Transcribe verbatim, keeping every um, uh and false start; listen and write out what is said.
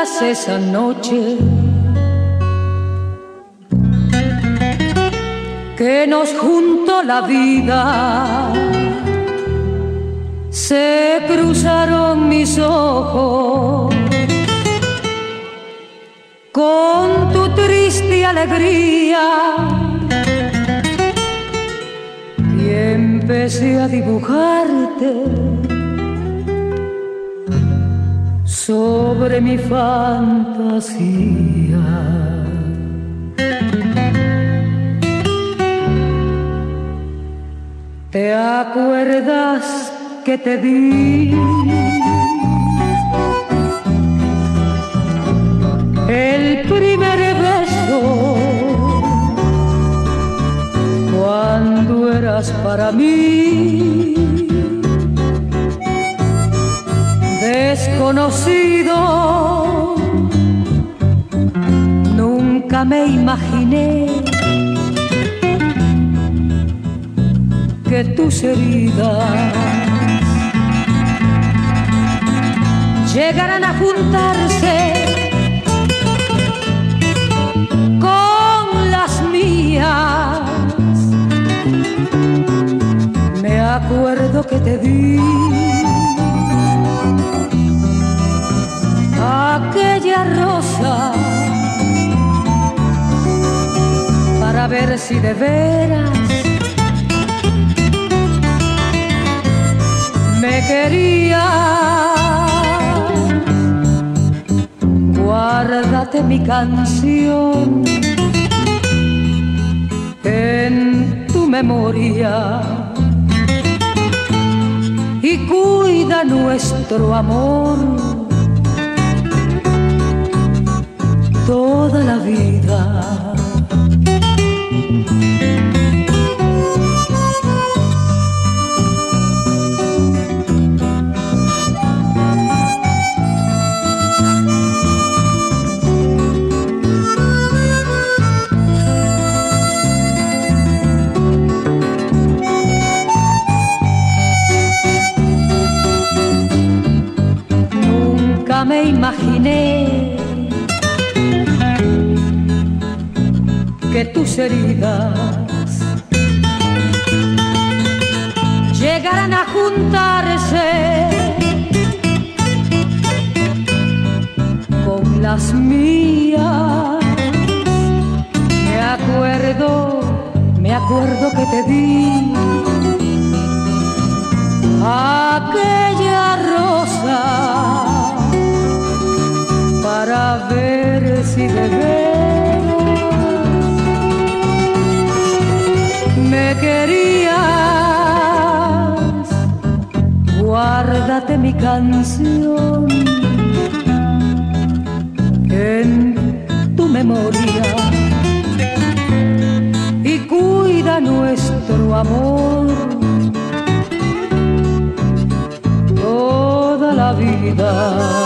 recuerdas esa noche que nos juntó la vida? Se cruzaron mis ojos con tu triste alegría y empecé a dibujarte sobre mi fantasía. ¿Te acuerdas que te di el primer beso cuando eras para mí desconocido? Nunca me imaginé que tus heridas llegaran a juntarse con las mías. Me acuerdo que te di aquella rosa para ver si de veras me quería. Guárdate mi canción en tu memoria y cuida nuestro amor toda la vida. Me imaginé que tus heridas llegaran a juntarse con las mías. Me acuerdo, me acuerdo que te di aquella rosa para ver si de veras me querías. Guárdate mi canción en tu memoria y cuida nuestro amor toda la vida.